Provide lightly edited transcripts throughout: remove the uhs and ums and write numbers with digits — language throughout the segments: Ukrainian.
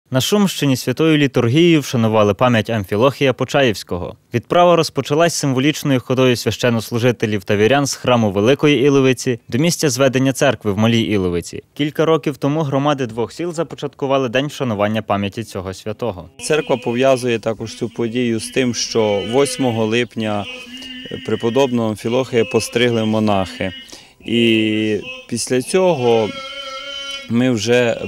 На Шумщині святою літургією вшанували пам'ять Амфілохія Почаївського. Відправа розпочалась символічною ходою священнослужителів та вірян з храму Великої Іловиці до місця зведення церкви в Малій Іловиці. Кілька років тому громади двох сіл започаткували день вшанування пам'яті цього святого. Церква пов'язує також цю подію з тим, що 8 липня преподобного Амфілохія постригли монахи. І після цього ми вже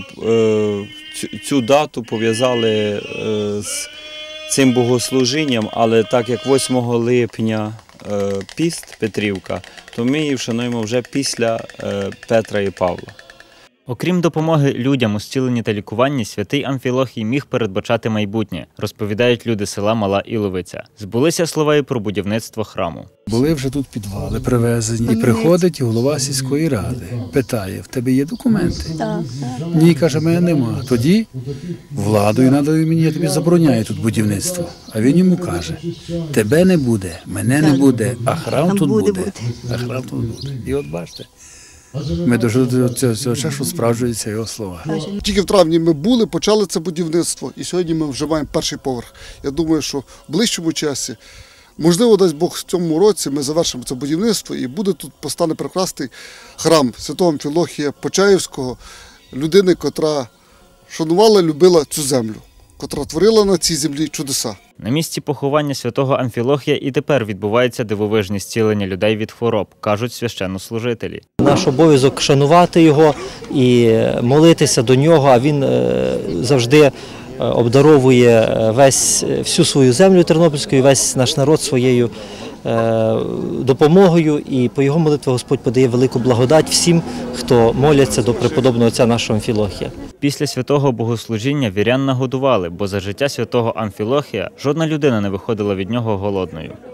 цю дату пов'язали з цим богослужінням, але так як 8 липня піст Петрівка, то ми її вшануємо вже після Петра і Павла. Окрім допомоги людям у зціленні та лікуванні, святий Амфілохій міг передбачати майбутнє, розповідають люди села Мала Іловиця. Збулися слова і про будівництво храму. Були вже тут підвали привезені. І приходить голова сільської ради, питає, в тебе є документи? Так. Ні, каже, мене нема. Тоді владою надаю мені, я тобі забороняю тут будівництво. А він йому каже, тебе не буде, мене не буде, а храм тут буде. А храм тут буде. І от бачите. Ми дожили до цього часу, що справджуються його слова. Тільки в травні ми були, почали це будівництво, і сьогодні ми вже маємо перший поверх. Я думаю, що в ближчому часі, можливо, дасть Бог, в цьому році ми завершимо це будівництво і буде тут постане прекрасний храм святого Амфілохія Почаївського, людини, котра шанувала, любила цю землю, котра творила на цій землі чудеса. На місці поховання святого Амфілохія і тепер відбуваються дивовижні зцілення людей від хвороб, кажуть священнослужителі. Наш обов'язок шанувати його і молитися до нього, а він завжди обдаровує всю свою землю тернопільську і весь наш народ своєю допомогою, і по його молитві Господь подає велику благодать всім, хто моляться до преподобного отця нашого Амфілохія. Після святого богослужіння вірян нагодували, бо за життя святого Амфілохія жодна людина не виходила від нього голодною.